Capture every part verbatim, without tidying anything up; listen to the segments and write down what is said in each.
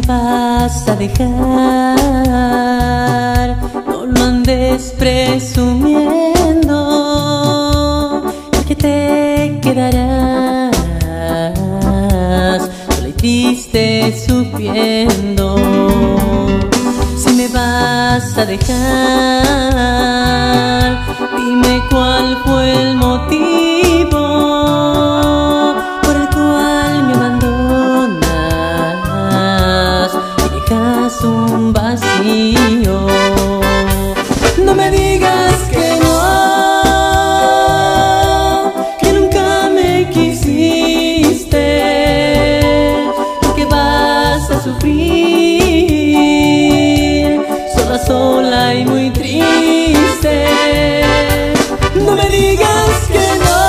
vas a dejar, no lo andes presumiendo, porque te quedarás sola y triste sufriendo. Si me vas a dejar, dime cuál fue el motivo por el cual me abandonas y dejas un vacío. No me digas que no, que nunca me quisiste, porque vas a sufrir sola, sola y muy triste. No me digas que no,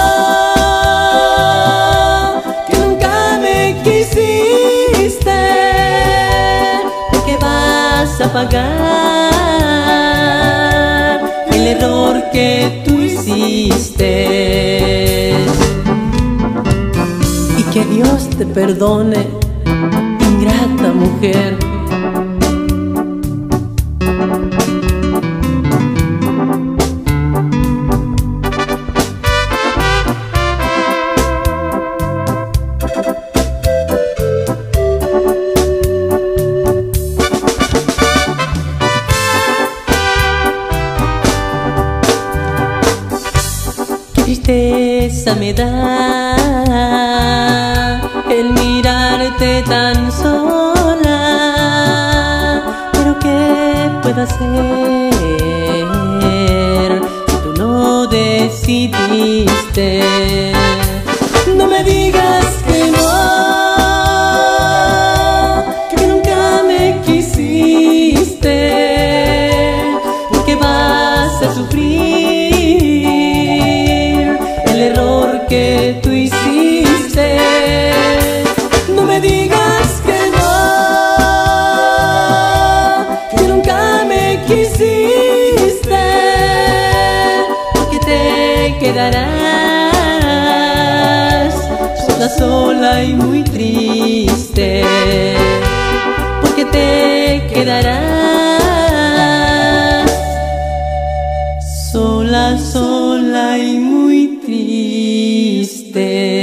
que nunca me quisiste, porque vas a pagar el error que tú hiciste. Y que Dios te perdone, ingrata mujer. Qué tristeza me da el mirarte tan sola, pero ¿qué puedo hacer si tú no decidiste? No me digas que no, que nunca me quisiste, porque vas a sufrir el error que tú hiciste. No me digas que no, que nunca me quisiste, porque te quedarás sola, sola y muy triste, porque te quedarás sola, sola y muy triste.